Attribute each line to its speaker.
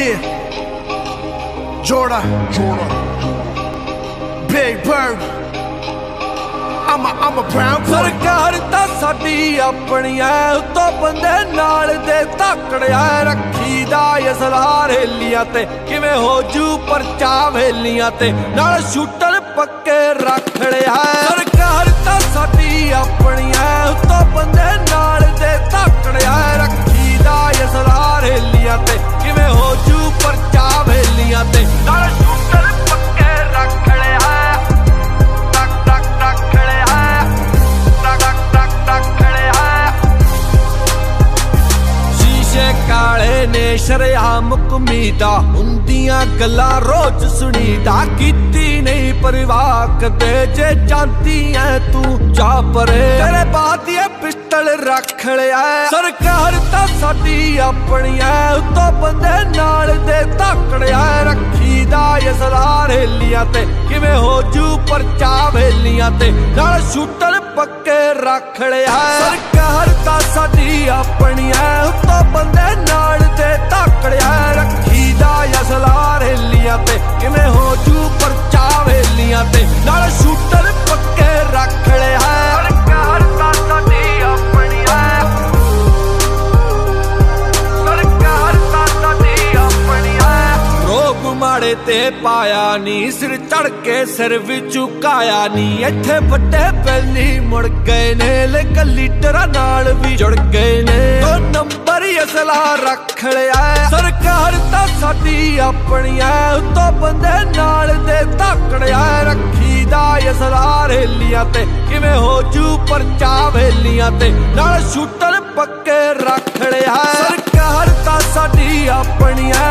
Speaker 1: Yeah, Jordan, Big Bird. I'm a brown boy.
Speaker 2: सरकार ता साडी अपनी है उतो बंदे नाल दे ताकड़िया रखी दा असला रेलियां ते किवें हो जू परचा वेलियां ते नाल शूटर पक्के रख लिया। सरकार ता साडी अपनी है उतो बंदे नाल दे ताकड़िया रखी दा असला रेलियां ते किवें हो जू परचा वेलियां ते नाल शूटर पक्के रख लिया। काले ने शरेआम कुमीदा हुंदियां गल्लां रोज सुनीदा कीती नहीं परवाह कदे जे जानती है तू जा परे तेरे बाद ये पिस्टल रख लिया। सरकार ता साडी अपनी है उतो बंदे नाल दे ताकड़िया रखी दा असला रेलियां ते किवें हो जू परचा वेलियां ते नाल शूटर पक्के रख लिया। सरकार ता साडी अपनी है उतो बंदे नाल दे ताकड़िया रखी दा असला रेलियां ते किवें हो जू परचा वेलियां ते नाल शूटर पक्के रख लिया। सरकार ता साडी अपनी है, सरकार ता साडी अपनी है। रोग माड़े ते पाया नी सिर चढ़ के सिर भी झुकाया नी इत्थे बड़े पहली मुड़ गए ने लेकिन लीडरां नाल भी जुड़ गए ने दो नंबर असला रख लिया। सरकार ता साडी अपनी है उतो बंदे नाल दे ताकड़िया रखी दा असला रेलियां ते किवें हो जू परचा वेलियां ते नाल शूटर पक्के रख लिया। सरकार ता साडी अपनी है